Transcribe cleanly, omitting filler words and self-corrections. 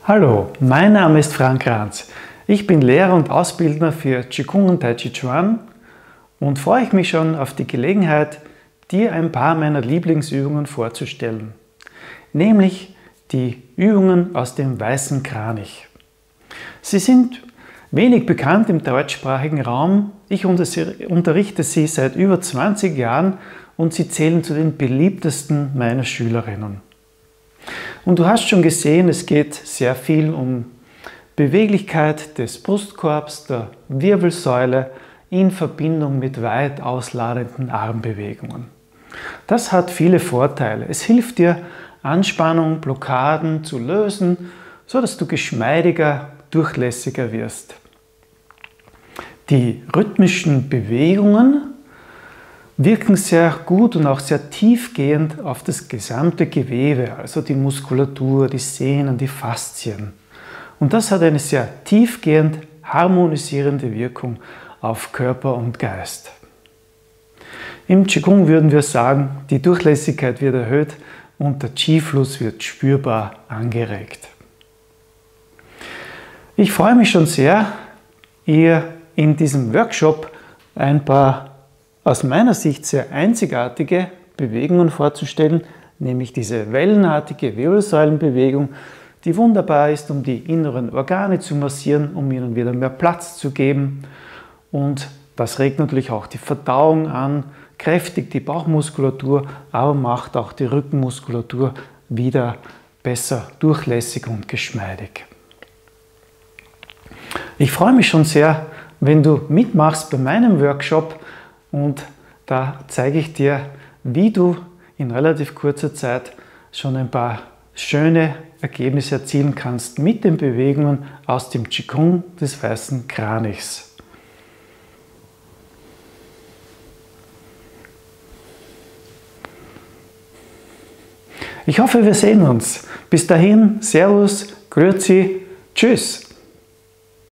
Hallo, mein Name ist Frank Ranz. Ich bin Lehrer und Ausbildner für Qigong und Tai Chi Chuan und freue mich schon auf die Gelegenheit, dir ein paar meiner Lieblingsübungen vorzustellen, nämlich die Übungen aus dem Weißen Kranich. Sie sind wenig bekannt im deutschsprachigen Raum. Ich unterrichte sie seit über 20 Jahren und sie zählen zu den beliebtesten meiner Schülerinnen. Und du hast schon gesehen, es geht sehr viel um Beweglichkeit des Brustkorbs, der Wirbelsäule in Verbindung mit weit ausladenden Armbewegungen. Das hat viele Vorteile. Es hilft dir, Anspannung, Blockaden zu lösen, sodass du geschmeidiger, durchlässiger wirst. Die rhythmischen Bewegungen wirken sehr gut und auch sehr tiefgehend auf das gesamte Gewebe, also die Muskulatur, die Sehnen, die Faszien. Und das hat eine sehr tiefgehend harmonisierende Wirkung auf Körper und Geist. Im Qigong würden wir sagen, die Durchlässigkeit wird erhöht und der Qi-Fluss wird spürbar angeregt. Ich freue mich schon sehr, ihr in diesem Workshop ein paar aus meiner Sicht sehr einzigartige Bewegungen vorzustellen, nämlich diese wellenartige Wirbelsäulenbewegung, die wunderbar ist, um die inneren Organe zu massieren, um ihnen wieder mehr Platz zu geben. Und das regt natürlich auch die Verdauung an, kräftigt die Bauchmuskulatur, aber macht auch die Rückenmuskulatur wieder besser durchlässig und geschmeidig. Ich freue mich schon sehr, wenn du mitmachst bei meinem Workshop, und da zeige ich dir, wie du in relativ kurzer Zeit schon ein paar schöne Ergebnisse erzielen kannst mit den Bewegungen aus dem Qigong des Weißen Kranichs. Ich hoffe, wir sehen uns. Bis dahin, Servus, Grüezi, Tschüss.